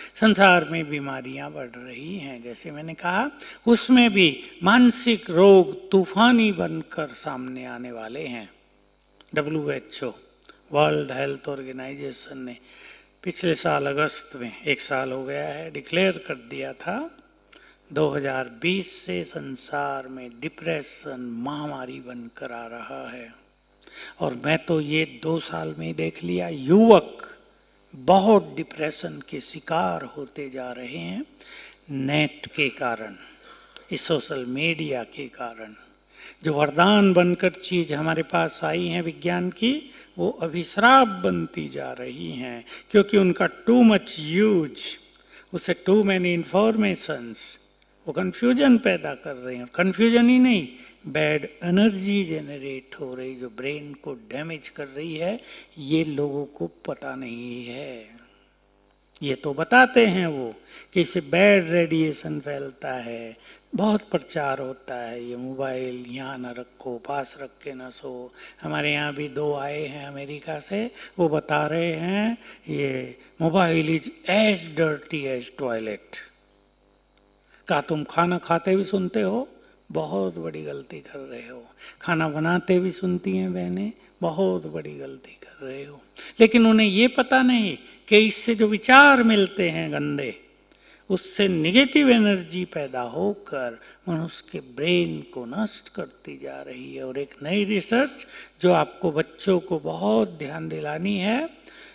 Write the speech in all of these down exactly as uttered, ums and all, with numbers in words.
संसार में बीमारियां बढ़ रही हैं, जैसे मैंने कहा, उसमें भी मानसिक रोग तूफानी बनकर सामने आने वाले हैं। W H O, World Health Organization ने पिछले साल अगस्त में, एक साल हो गया है, डिक्लेयर कर दिया था दो हज़ार बीस से संसार में डिप्रेशन महामारी बनकर आ रहा है। और मैं तो ये दो साल में देख लिया, युवक बहुत डिप्रेशन के शिकार होते जा रहे हैं नेट के कारण, इस सोशल मीडिया के कारण। जो वरदान बनकर चीज हमारे पास आई है विज्ञान की, वो अभिश्राप बनती जा रही हैं, क्योंकि उनका टू मच यूज, उससे टू मैनी इंफॉर्मेशंस, वो कंफ्यूजन पैदा कर रहे हैं। कंफ्यूजन ही नहीं, बैड एनर्जी जनरेट हो रही, जो ब्रेन को डैमेज कर रही है, ये लोगों को पता नहीं है। ये तो बताते हैं वो कि इससे बैड रेडिएशन फैलता है, बहुत प्रचार होता है, ये मोबाइल यहाँ न रखो, पास रख के न सो। हमारे यहाँ भी दो आए हैं अमेरिका से, वो बता रहे हैं ये mobile is as dirty as toilet. का तुम खाना खाते भी सुनते हो? बहुत बड़ी गलती कर रहे हो। खाना बनाते भी सुनती हैं बहनें, बहुत बड़ी गलती कर रहे हो। लेकिन उन्हें ये पता नहीं कि इससे जो विचार मिलते हैं गंदे, उससे निगेटिव एनर्जी पैदा होकर मनुष्य के ब्रेन को नष्ट करती जा रही है। और एक नई रिसर्च जो आपको बच्चों को बहुत ध्यान दिलानी है,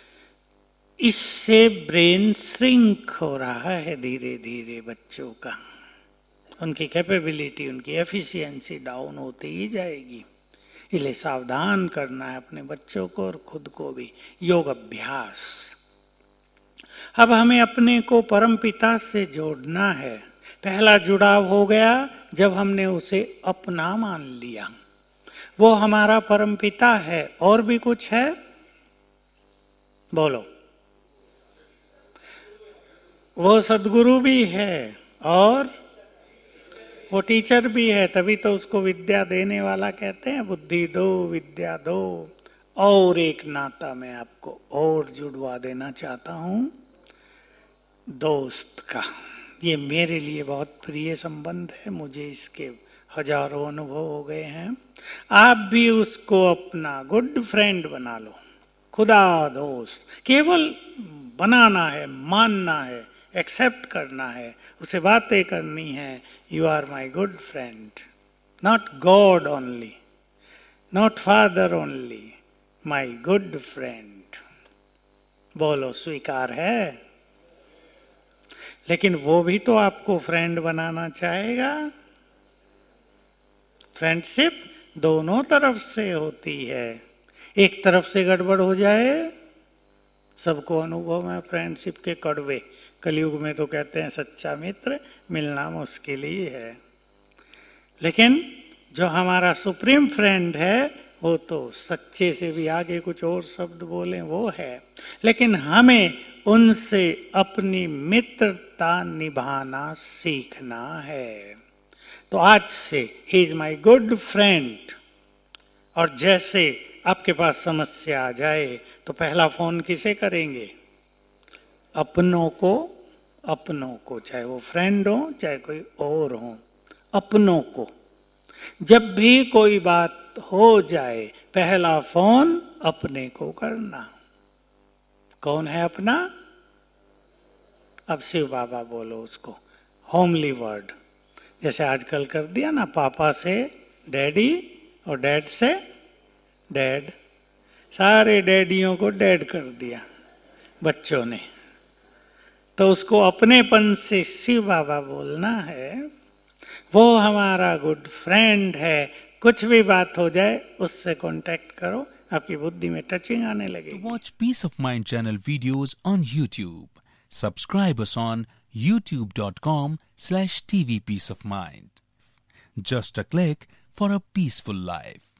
इससे ब्रेन श्रिंक हो रहा है धीरे धीरे बच्चों का, उनकी कैपेबिलिटी, उनकी एफिशिएंसी डाउन होती ही जाएगी। इसलिए सावधान करना है अपने बच्चों को और खुद को भी। योग अभ्यास। अब हमें अपने को परमपिता से जोड़ना है। पहला जुड़ाव हो गया जब हमने उसे अपना मान लिया, वो हमारा परमपिता है। और भी कुछ है? बोलो। वो सद्गुरु भी है और वो टीचर भी है, तभी तो उसको विद्या देने वाला कहते हैं। बुद्धि दो, विद्या दो। और एक नाता मैं आपको और जुड़वा देना चाहता हूं, दोस्त का। ये मेरे लिए बहुत प्रिय संबंध है, मुझे इसके हजारों अनुभव हो गए हैं। आप भी उसको अपना गुड फ्रेंड बना लो, खुदा दोस्त। केवल बनाना है, मानना है, एक्सेप्ट करना है, उसे बातें करनी है। You are my good friend, not God only, not father only, my good friend. बोलो, स्वीकार है? लेकिन वो भी तो आपको फ्रेंड बनाना चाहेगा। फ्रेंडशिप दोनों तरफ से होती है। एक तरफ से गड़बड़ हो जाए, सबको अनुभव है फ्रेंडशिप के कड़वे। कलयुग में तो कहते हैं सच्चा मित्र मिलना मुश्किल ही है। लेकिन जो हमारा सुप्रीम फ्रेंड है, वो तो सच्चे से भी आगे कुछ और शब्द बोले वो है। लेकिन हमें उनसे अपनी मित्रता निभाना सीखना है। तो आज से ही इज माई गुड फ्रेंड। और जैसे आपके पास समस्या आ जाए तो पहला फोन किसे करेंगे? अपनों को, अपनों को, चाहे वो फ्रेंड हो चाहे कोई और हो, अपनों को। जब भी कोई बात हो जाए, पहला फोन अपने को करना। कौन है अपना? अब शिव बाबा बोलो उसको, होमली वर्ड। जैसे आजकल कर दिया ना, पापा से डैडी और डैड से डैड। सारे डैडियों को डैड कर दिया बच्चों ने। तो उसको अपनेपन से शिव बाबा बोलना है। वो हमारा गुड फ्रेंड है। कुछ भी बात हो जाए उससे कांटेक्ट करो, आपकी बुद्धि में टचिंग आने लगेगी। To watch Peace of Mind channel videos on YouTube, subscribe us on youtube dot com slash T V Peace of Mind. Just a click for a peaceful life.